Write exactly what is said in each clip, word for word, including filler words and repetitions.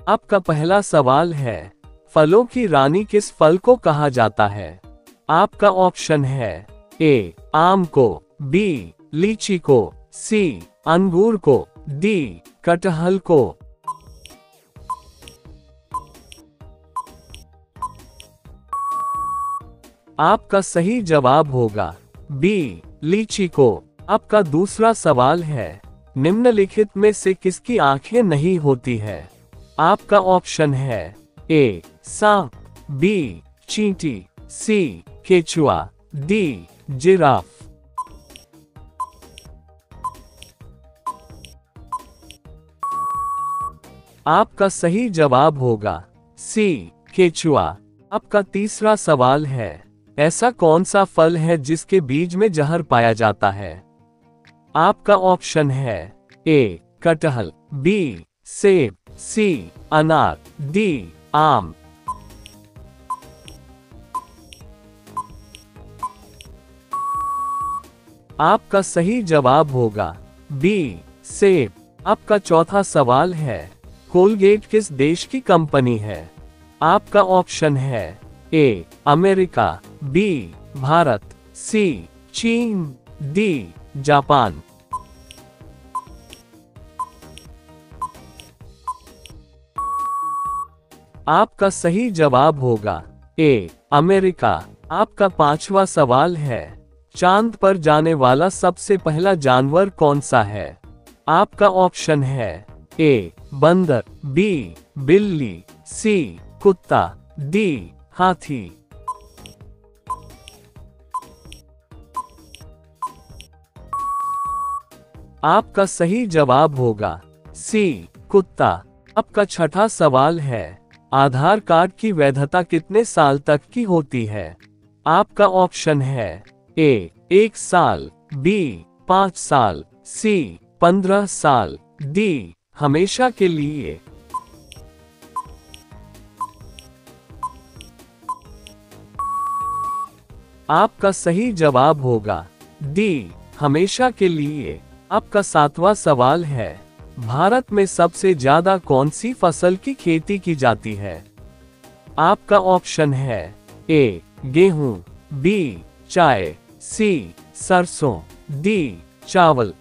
आपका पहला सवाल है, फलों की रानी किस फल को कहा जाता है? आपका ऑप्शन है ए आम को, बी लीची को, सी अंगूर को, डी कटहल को। आपका सही जवाब होगा बी लीची को। आपका दूसरा सवाल है, निम्नलिखित में से किसकी आंखें नहीं होती है? आपका ऑप्शन है ए सांप, बी चींटी, सी केचुआ, डी जिराफ। आपका सही जवाब होगा सी केचुआ। आपका तीसरा सवाल है, ऐसा कौन सा फल है जिसके बीज में जहर पाया जाता है? आपका ऑप्शन है ए कटहल, बी सेब, सी अनार, डी आम। आपका सही जवाब होगा बी सेब। आपका चौथा सवाल है, कोलगेट किस देश की कंपनी है? आपका ऑप्शन है A America, B Bharat, C चीन, डी जापान। आपका सही जवाब होगा ए अमेरिका। आपका पांचवा सवाल है, चांद पर जाने वाला सबसे पहला जानवर कौन सा है? आपका ऑप्शन है ए बंदर, बी बिल्ली, सी कुत्ता, डी हाथी। आपका सही जवाब होगा सी कुत्ता। आपका छठा सवाल है, आधार कार्ड की वैधता कितने साल तक की होती है? आपका ऑप्शन है ए एक साल, बी पाँच साल, सी पंद्रह साल, डी हमेशा के लिए। आपका सही जवाब होगा डी हमेशा के लिए। आपका सातवां सवाल है, भारत में सबसे ज्यादा कौन सी फसल की खेती की जाती है? आपका ऑप्शन है ए गेहूं, बी चाय, सी सरसों, डी चावल।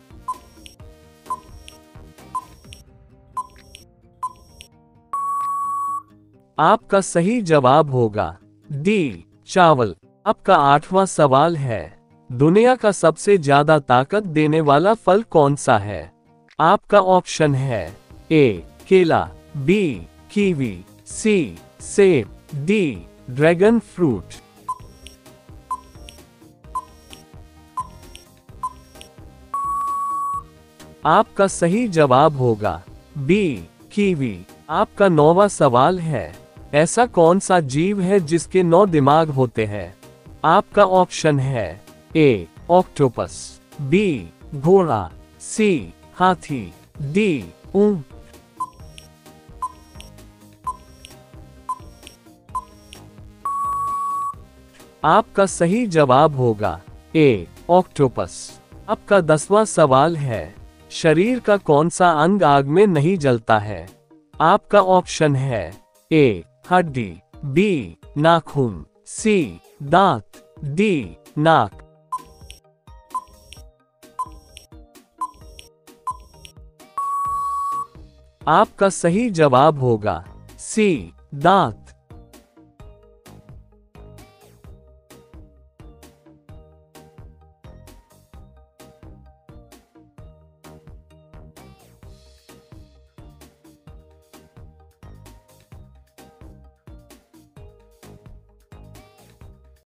आपका सही जवाब होगा डी चावल। आपका आठवां सवाल है, दुनिया का सबसे ज्यादा ताकत देने वाला फल कौन सा है? आपका ऑप्शन है ए केला, बी कीवी, सी सेब, डी ड्रैगन फ्रूट। आपका सही जवाब होगा बी कीवी। आपका नौवां सवाल है, ऐसा कौन सा जीव है जिसके नौ दिमाग होते हैं? आपका ऑप्शन है ए ऑक्टोपस, बी घोड़ा, सी हाथी, डी ऊंट। आपका सही जवाब होगा ए ऑक्टोपस। आपका दसवां सवाल है, शरीर का कौन सा अंग आग में नहीं जलता है? आपका ऑप्शन है ए हड्डी, बी नाखून, सी दांत, डी नाक। आपका सही जवाब होगा सी दांत।